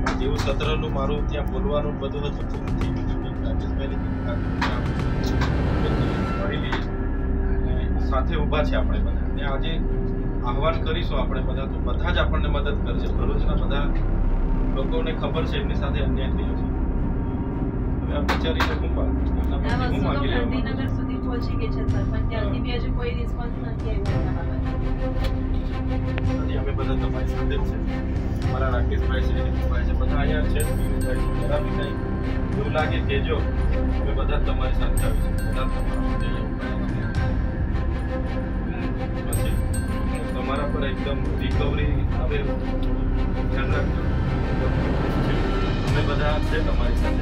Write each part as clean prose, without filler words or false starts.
જેવું સત્રનું મારું ત્યાં બોલવાનું બધું હતું પૂરું થઈ ગયું. રાજેશભાઈ સાથે ઊભા છે આપણે બધા, અને આજે આહવાન કરીશું આપણે બધા, તો બધા જ આપણને મદદ કરશે. ભરૂચના બધા લોકોને ખબર છે એમની સાથે અન્યાય થયો છે. હવે આ બિચારીને શું માગી ગાંધીનગર સુધી પહોંચી ગઈ છે સર, પણ ત્યાંથી બી હજુ કોઈ રિસ્પોન્સ નથી આવ્યો. અમે બધા તમારી સાથે જ છે. મારા રાકેશભાઈ છે, હિતેશભાઈ છે, બધા અહીંયા છે. જરા બી કંઈ એવું લાગે કહેજો, અમે બધા તમારી સાથે આવીશું. બધા તમારા પર એકદમ રિકવરી આવે ધ્યાન રાખજો. અમે બધા છે તમારી સાથે.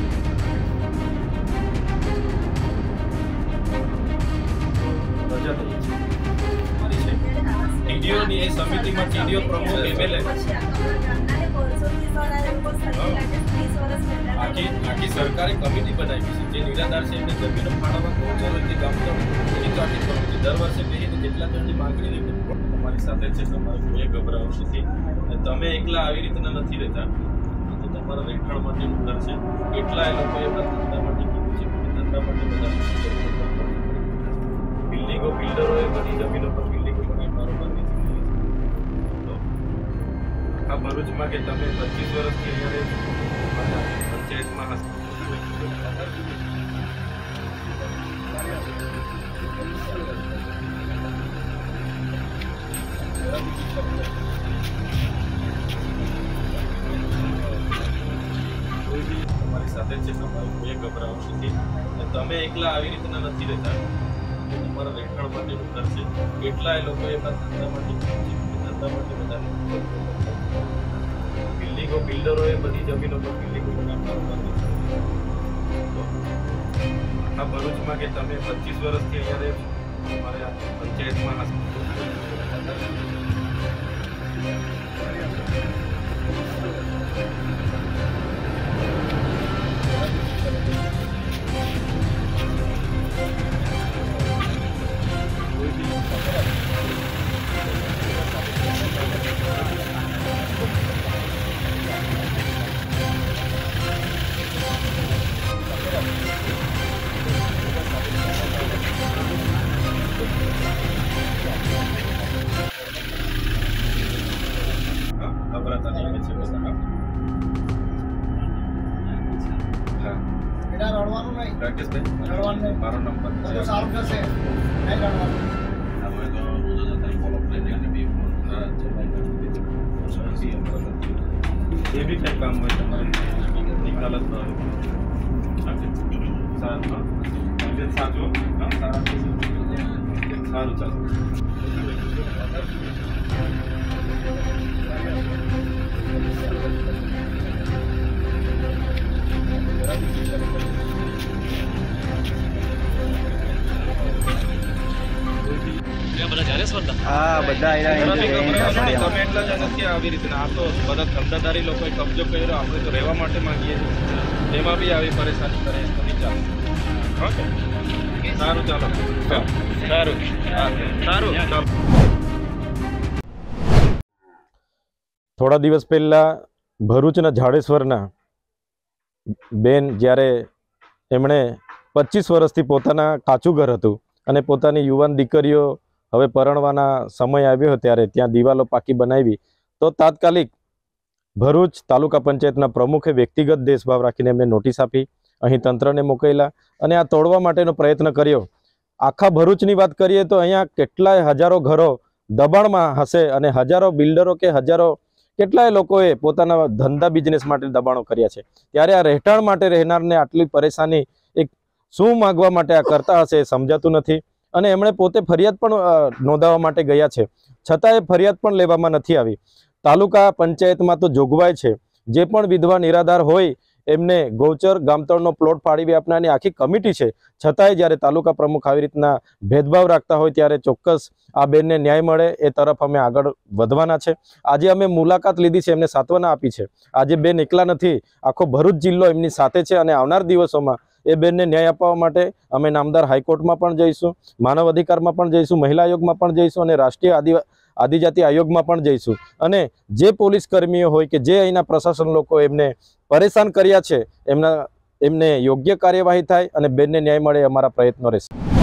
રજા દઈએ છીએ ટીડીઓની એ સમિતિમાં ટીડીઓ પ્રમુખ એમએલએ આખી સરકારે કમિટી બનાવી છે. જે નિરાધાર છે એમને જમીનો ફાળવવા ગૌચર ગામતળ એની તો આખી કમિટી દર વર્ષે બેસીને કેટલા જણની માંગણી રહી. તમારી સાથે છે, તમારે કોઈ ગભરાવું નથી. અને તમે એકલા આવી રીતના નથી રહેતા. તો તમારા રહેઠાણ માટેનું ઘર છે. એટલા એ લોકોએ ધંધા માટે કીધું છે. ધંધા માટે બધા બિલ્ડરોએ બધી જમીનો પર બિલ્ડિંગો બનાવી કારોબારની તો આ ભરૂચમાં કે તમે 25 વર્ષથી અહીંયા પંચાયતમાં તમારી સાથે છે, તમારે કોઈ ગભરાવું નથી. તમે એકલા આવી રીતના નથી રહેતા. તમારા રહેઠાણ માટેનું ઘર છે. એટલા એ લોકોએ ધંધા માટે બધા બિલ્ડરોએ બધી જમીનો પર બિલ્ડિંગો બનાવવાની તો આ ભરૂચમાં કે તમે 25 વર્ષથી અહીંયા અમારે પંચાયતમાં રાકેશભાઈ મારો નંબર જે બી કંઈ કામ હોય તમારે નિકાલત સારું ચાલો. આવી રીતે આ તો બધા ધંધાદારી લોકોએ કબજો કર્યો. આપણે તો રહેવા માટે માંગીએ છીએ, એમાં બી આવી પરેશાની કરે તો ચાલો. ઓકે સારું ચાલો સારું ચાલો. થોડા દિવસ પહેલા ભરૂચના ઝાડેશ્વરના બેન જ્યારે એમણે 25 વર્ષથી પોતાના કાચું ઘર હતું અને પોતાની યુવાન દીકરીઓ હવે પરણવાના સમય આવ્યો ત્યારે ત્યાં દિવાલો પાકી બનાવી, તો તાત્કાલિક ભરૂચ તાલુકા પંચાયતના પ્રમુખે વ્યક્તિગત દેશભાવ રાખીને એમને નોટિસ આપી, અહીં તંત્રને મોકલેલા અને આ તોડવા માટેનો પ્રયત્ન કર્યો. આખા ભરૂચની વાત કરીએ તો અહીંયા કેટલાય હજારો ઘરો દબાણમાં હશે અને હજારો બિલ્ડરો કે હજારો કેટલાય લોકોએ પોતાના ધંધા બિઝનેસ માટે દબાણો કર્યા છે. ત્યારે આ રહેઠાણ માટે રહેનારને આટલી પરેશાની એક શું માગવા માટે આ કરતા હશે એ સમજાતું નથી. અને એમણે પોતે ફરિયાદ પણ નોંધાવવા માટે ગયા છે, છતાં એ ફરિયાદ પણ લેવામાં નથી આવી. તાલુકા પંચાયતમાં તો જોગવાઈ છે, જે પણ વિધવા નિરાધાર હોય એમને ગૌચર ગામતળનો પ્લોટ ફાળવી આપનારની આખી કમિટી છે, છતાંય જ્યારે તાલુકા પ્રમુખ આવી રીતના ભેદભાવ રાખતા હોય ત્યારે ચોક્કસ આ બેનને ન્યાય મળે એ તરફ અમે આગળ વધવાના છે. આજે અમે મુલાકાત લીધી છે, એમને સાંત્વના આપી છે. આજે બેન એકલા નથી, આખો ભરૂચ જિલ્લો એમની સાથે છે અને આવનાર દિવસોમાં એ બેનને ન્યાય અપાવવા માટે અમે નામદાર હાઈકોર્ટમાં પણ જઈશું, માનવ અધિકારમાં પણ જઈશું, મહિલા આયોગમાં પણ જઈશું અને રાષ્ટ્રીય આદિજાતિ આયોગમાં પણ જઈશું. અને જે પોલીસ કર્મીઓ હોય કે જે અહીંના પ્રશાસન લોકો એમને પરેશાન કર્યા છે એમને યોગ્ય કાર્યવાહી થાય અને બેનને ન્યાય મળે અમારા પ્રયત્નો રહેશે.